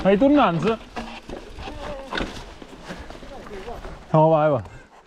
Hai turnanza? No, vai, vai.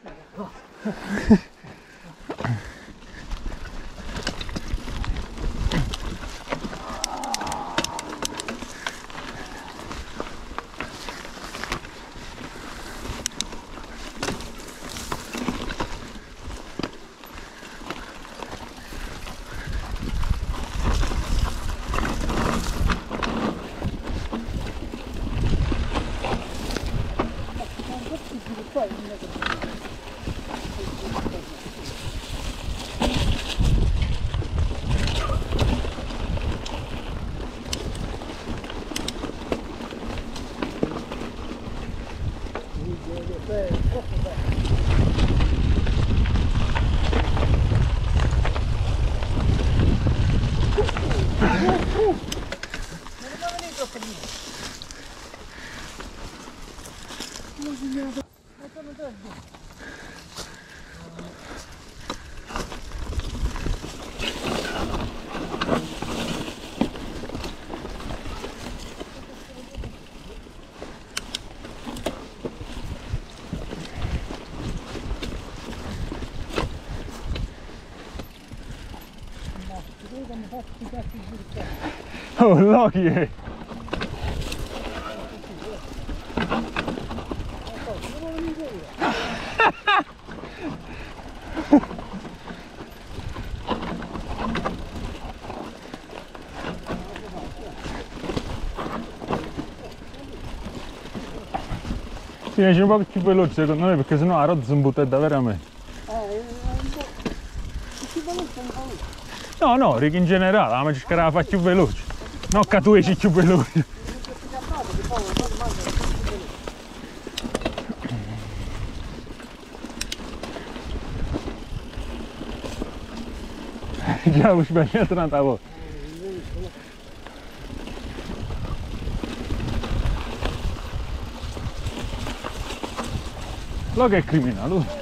Oh, Loki! Sì, esce un po' più veloce secondo me perché sennò la rotta si imbutta veramente. No, no, Rick in generale, la magica la fa più veloce. No, che tu esci più veloce. Già ho sbagliato un'altra volta. Lo che è criminale.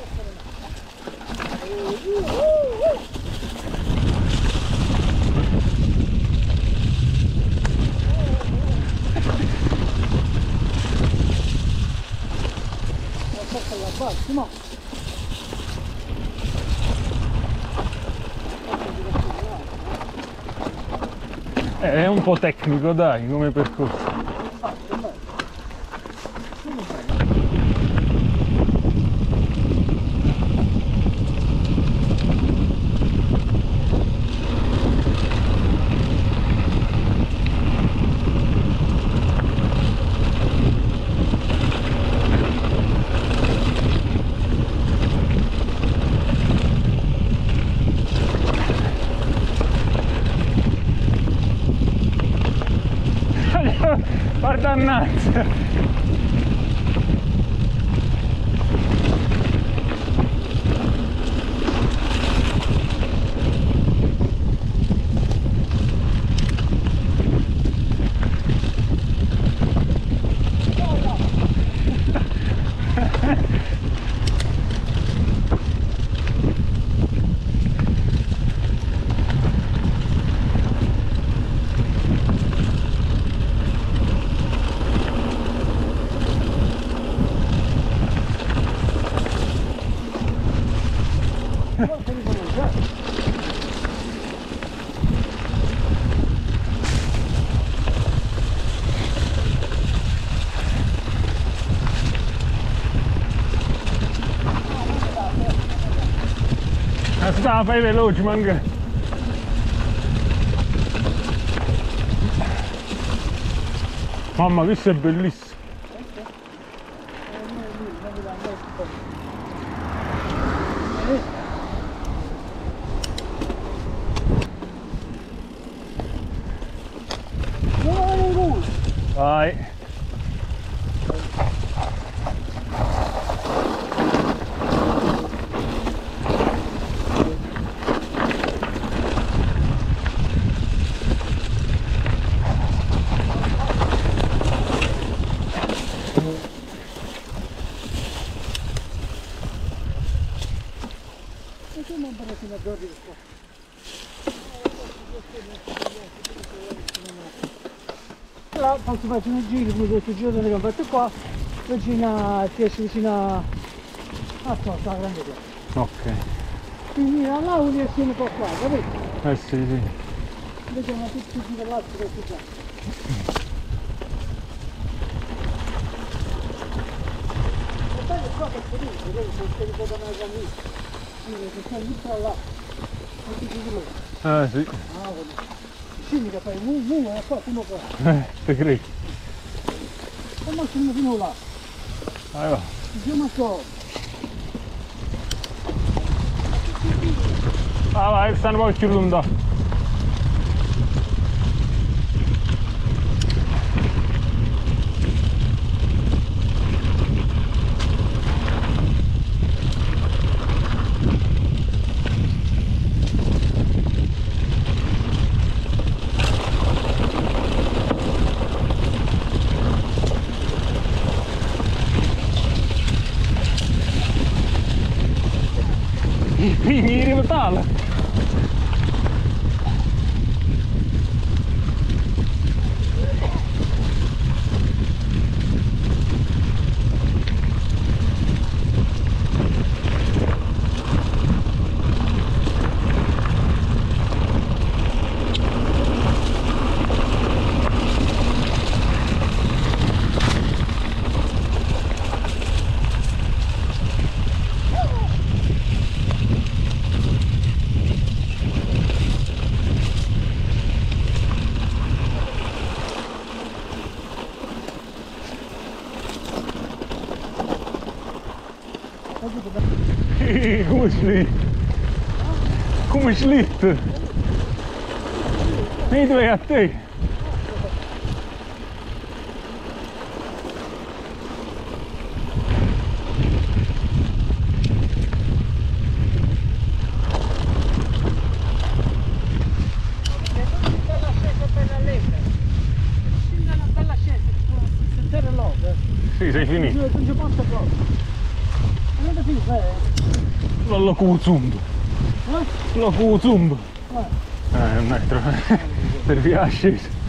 È un po' tecnico, dai, come percorso. Guardannazza! Sta, fai veloce, manca. Mamma, questo è bellissimo. Vai. qua, posso fare un giro come questo giro che ho fatto qua, vicino, ti esci vicino a sta grande qua. Ok. Quindi là un riesce un po' qua, capito? Eh sì, sì. Vediamo tutti i dall'altro questo qua. E poi qua che si dice, vedi, se si ricorda una camisa, quindi se sta lì tra là, non ti dico loro. Sì. Ah, scendi che fai e qua fino qua. Te credi? E ma scendi fino là. Allora. Andiamo qua. Ah, vai, stanno poi più lontano. Mi rimetala. Come schlitt? Come schlitt? Inte vet jag. Sì, sei finito. Non ci posso proprio. Non è finito, L'ho cucumbo. L'ho cucumbo. Un metro. Per via scesa.